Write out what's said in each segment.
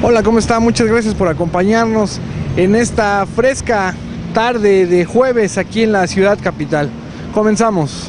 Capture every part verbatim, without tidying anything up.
Hola, ¿cómo está? Muchas gracias por acompañarnos en esta fresca tarde de jueves aquí en la ciudad capital. Comenzamos.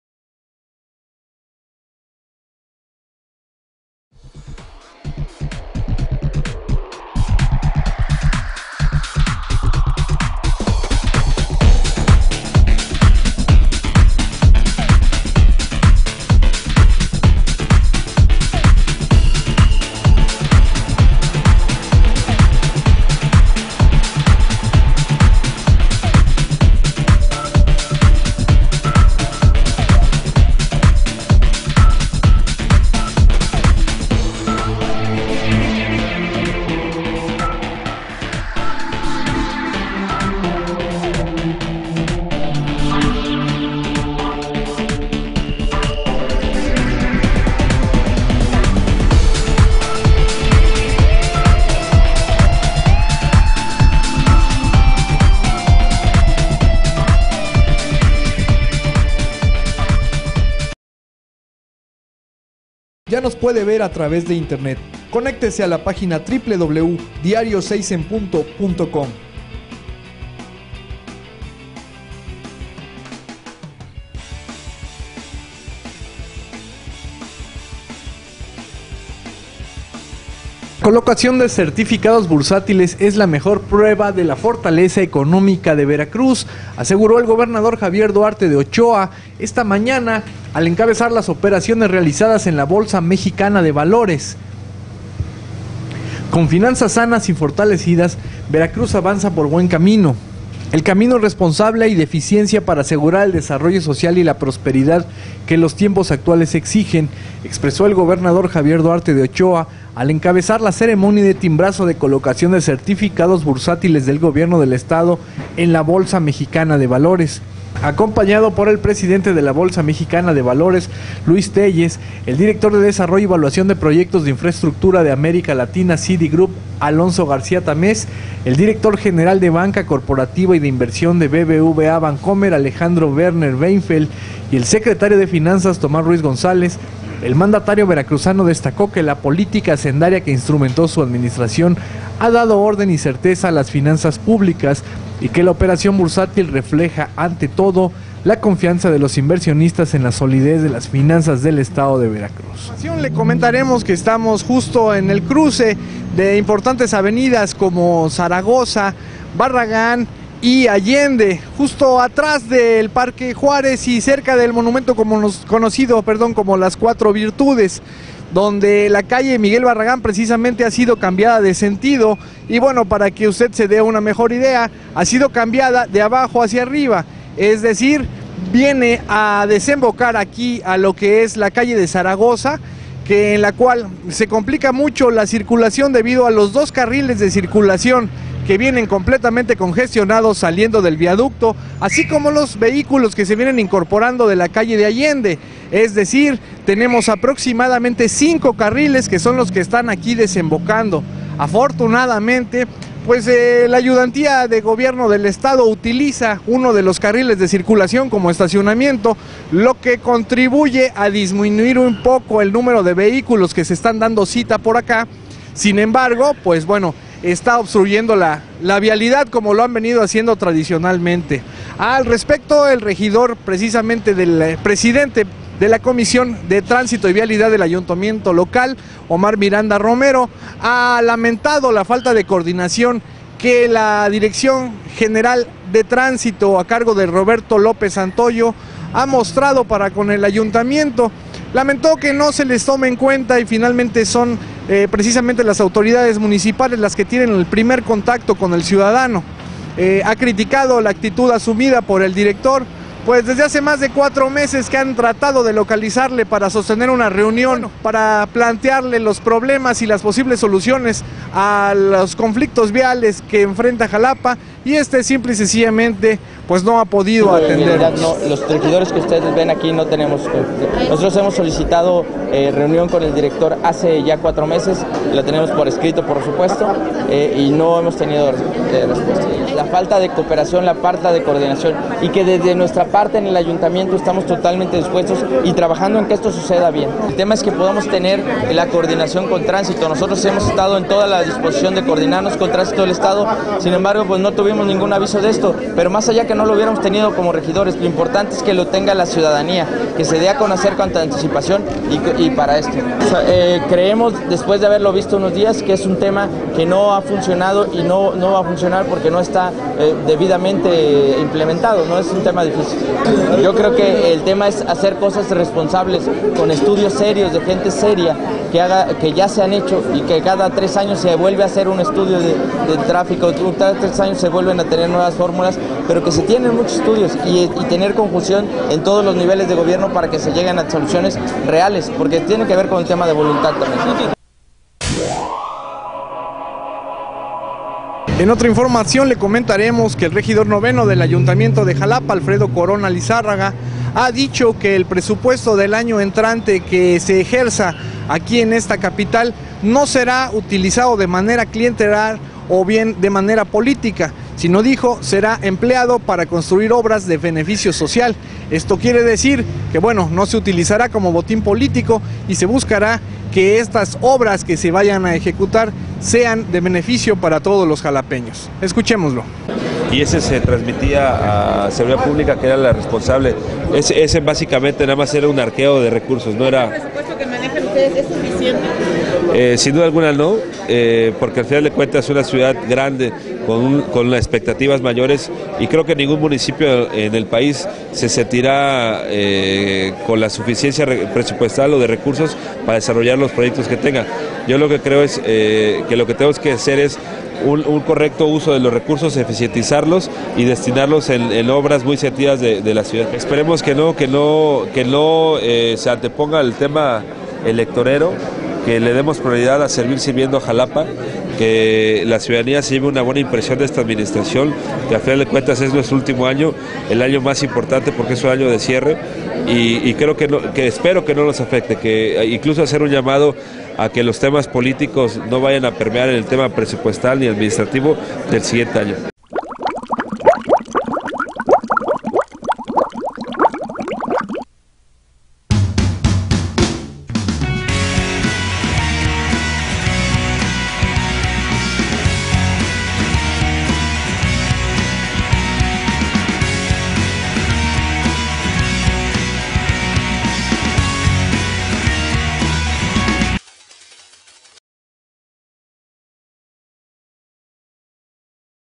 Ya nos puede ver a través de internet. Conéctese a la página doble u doble u doble u punto diario seis en punto punto com. Colocación de certificados bursátiles es la mejor prueba de la fortaleza económica de Veracruz, aseguró el gobernador Javier Duarte de Ochoa esta mañana al encabezar las operaciones realizadas en la Bolsa Mexicana de Valores. Con finanzas sanas y fortalecidas, Veracruz avanza por buen camino. El camino responsable y de eficiencia para asegurar el desarrollo social y la prosperidad que los tiempos actuales exigen, expresó el gobernador Javier Duarte de Ochoa al encabezar la ceremonia de timbrazo de colocación de certificados bursátiles del gobierno del estado en la Bolsa Mexicana de Valores. Acompañado por el presidente de la Bolsa Mexicana de Valores, Luis Telles, el director de Desarrollo y Evaluación de Proyectos de Infraestructura de América Latina, Citigroup, Alonso García Tamés, el director general de Banca Corporativa y de Inversión de B B V A Bancomer, Alejandro Werner Weinfeld, y el secretario de Finanzas, Tomás Ruiz González. El mandatario veracruzano destacó que la política hacendaria que instrumentó su administración ha dado orden y certeza a las finanzas públicas y que la operación bursátil refleja, ante todo, la confianza de los inversionistas en la solidez de las finanzas del estado de Veracruz. Le comentaremos que estamos justo en el cruce de importantes avenidas como Zaragoza, Barragán y Allende, justo atrás del Parque Juárez y cerca del monumento como nos, conocido perdón, como las Cuatro Virtudes, donde la calle Miguel Barragán precisamente ha sido cambiada de sentido y bueno, para que usted se dé una mejor idea, ha sido cambiada de abajo hacia arriba, es decir, viene a desembocar aquí a lo que es la calle de Zaragoza, que en la cual se complica mucho la circulación debido a los dos carriles de circulación que vienen completamente congestionados saliendo del viaducto, así como los vehículos que se vienen incorporando de la calle de Allende. Es decir, tenemos aproximadamente cinco carriles que son los que están aquí desembocando. Afortunadamente, pues eh, la ayudantía de gobierno del estado utiliza uno de los carriles de circulación como estacionamiento, lo que contribuye a disminuir un poco el número de vehículos que se están dando cita por acá. Sin embargo, pues bueno, está obstruyendo la, la vialidad como lo han venido haciendo tradicionalmente. Al respecto, el regidor precisamente del presidente de la Comisión de Tránsito y Vialidad del Ayuntamiento Local, Omar Miranda Romero, ha lamentado la falta de coordinación que la Dirección General de Tránsito a cargo de Roberto López Santoyo ha mostrado para con el ayuntamiento. Lamentó que no se les tome en cuenta y finalmente son eh, precisamente las autoridades municipales las que tienen el primer contacto con el ciudadano. Eh, ha criticado la actitud asumida por el director, pues desde hace más de cuatro meses que han tratado de localizarle para sostener una reunión, para plantearle los problemas y las posibles soluciones a los conflictos viales que enfrenta Jalapa, y este simple y sencillamente pues no ha podido atender. No, los regidores que ustedes ven aquí no tenemos. Nosotros hemos solicitado eh, reunión con el director hace ya cuatro meses, la tenemos por escrito por supuesto, eh, y no hemos tenido eh, respuesta. La falta de cooperación, la falta de coordinación, y que desde nuestra parte en el ayuntamiento estamos totalmente dispuestos y trabajando en que esto suceda bien. El tema es que podamos tener la coordinación con tránsito. Nosotros hemos estado en toda la disposición de coordinarnos con tránsito del Estado, sin embargo pues no tuvimos ningún aviso de esto, pero más allá que no lo hubiéramos tenido como regidores, lo importante es que lo tenga la ciudadanía, que se dé a conocer con anticipación y, y para esto. O sea, eh, creemos, después de haberlo visto unos días, que es un tema que no ha funcionado y no, no va a funcionar porque no está eh, debidamente implementado, no es un tema difícil. Yo creo que el tema es hacer cosas responsables, con estudios serios, de gente seria, que, haga, que ya se han hecho y que cada tres años se vuelve a hacer un estudio de, de tráfico, cada tres años se vuelven a tener nuevas fórmulas, pero que se tienen muchos estudios y, y tener conjunción en todos los niveles de gobierno para que se lleguen a soluciones reales, porque tiene que ver con el tema de voluntad también. En otra información le comentaremos que el regidor noveno del Ayuntamiento de Jalapa, Alfredo Corona Lizárraga, ha dicho que el presupuesto del año entrante que se ejerza aquí en esta capital no será utilizado de manera clientelar o bien de manera política, sino dijo será empleado para construir obras de beneficio social. Esto quiere decir que bueno, no se utilizará como botín político y se buscará que estas obras que se vayan a ejecutar sean de beneficio para todos los jalapeños. Escuchémoslo. Y ese se transmitía a Seguridad Pública, que era la responsable. Ese, ese básicamente nada más era un arqueo de recursos, no era... ¿El presupuesto que manejan ustedes es suficiente? Eh, sin duda alguna no, eh, porque al final de cuentas es una ciudad grande, con, un, con expectativas mayores, y creo que ningún municipio en el país se sentirá eh, con la suficiencia presupuestal o de recursos para desarrollar los proyectos que tenga. Yo lo que creo es eh, que lo que tenemos que hacer es Un, un correcto uso de los recursos, eficientizarlos y destinarlos en, en obras muy sentidas de, de la ciudad. Esperemos que no, que no, que no eh, se anteponga el tema electorero, que le demos prioridad a servir sirviendo a Jalapa, que la ciudadanía se lleve una buena impresión de esta administración, que a final de cuentas es nuestro último año, el año más importante porque es un año de cierre, y, y creo que, no, que espero que no nos afecte, que incluso hacer un llamado a que los temas políticos no vayan a permear en el tema presupuestal ni administrativo del siguiente año.